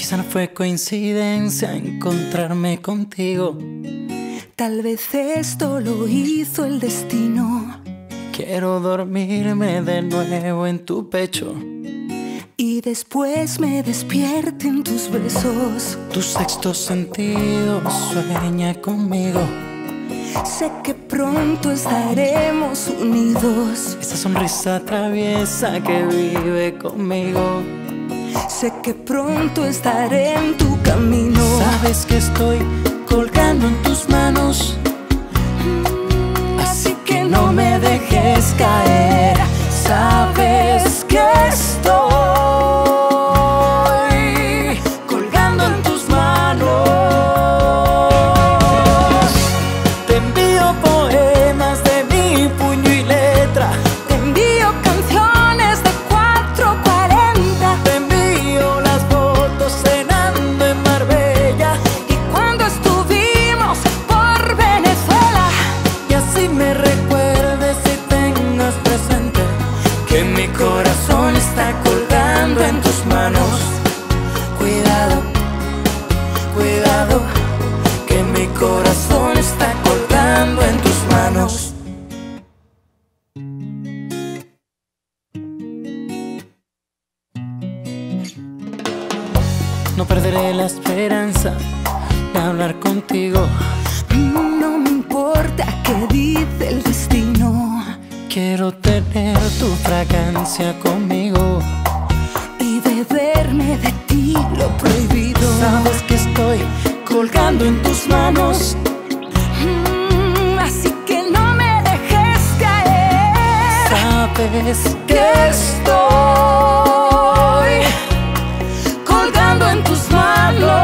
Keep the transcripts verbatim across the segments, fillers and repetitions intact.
Quizá no fue coincidencia encontrarme contigo. Tal vez esto lo hizo el destino. Quiero dormirme de nuevo en tu pecho y después me despierte en tus besos. Tu sexto sentido sueña conmigo. Sé que pronto estaremos unidos. Esa sonrisa traviesa que vive conmigo. Sé que pronto estaré en tu camino. Sabes que estoy colgando en tus manos, así que no me dejes caer. Sabes que estoy colgando en tus manos. Te envío poemas de mi puño y letra. Te envío canciones de cuatro cuarenta. Te envío las fotos cenando en Marbella y cuando estuvimos por Venezuela. Y así me recuerdes y tengas presente que mi corazón está colgando en tus manos. Cuidado, cuidado, que mi corazón está colgando en tus manos. No perderé la esperanza de hablar contigo. No me importa qué dice el destino. Quiero tener tu fragancia conmigo y beberme de ti lo prohibido. Sabes que estoy colgando en tus manos, mm, así que no me dejes caer. Sabes que estoy colgando en tus manos.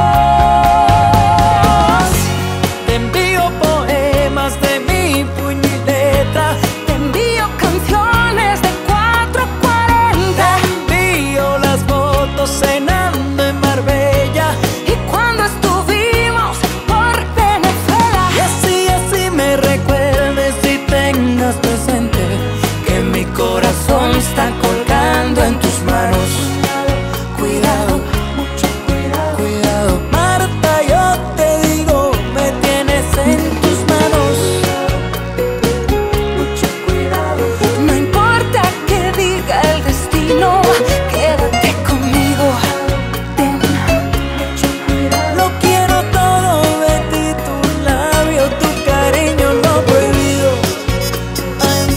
Te envío poemas de mi puño y letra. Te envío canciones de cuatro cuarenta. Te envío las fotos cenando en Marbella y cuando estuvimos por Venezuela. Y así, así me recuerdes y tengas presente que mi corazón está colgando en tus manos. Cuidado, mucho cuidado, cuidado, Marta, yo te digo, me tienes en tus manos. mucho cuidado. No importa que diga el destino, quédate conmigo. Ten mucho cuidado. Lo quiero todo de ti, tu labio, tu cariño, lo prohibido. Ay.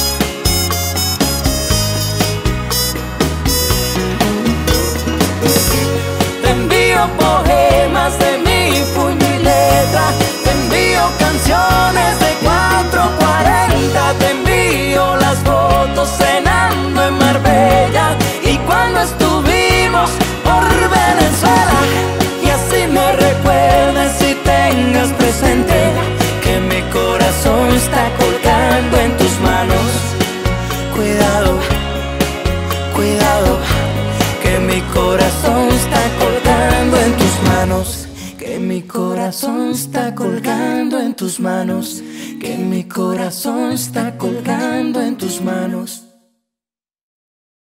Te envío poemas de mi puño y letra. Te envío canciones de cuatro cuarenta. Te envío las fotos cenando en Marbella y cuando estuvimos por Venezuela. Y así me recuerdes y tengas presente que mi corazón está colgando en tus manos. Cuidado, cuidado, que mi corazón está colgando en tus manos. Que mi corazón está colgando en tus manos. Que mi corazón está colgando en tus manos.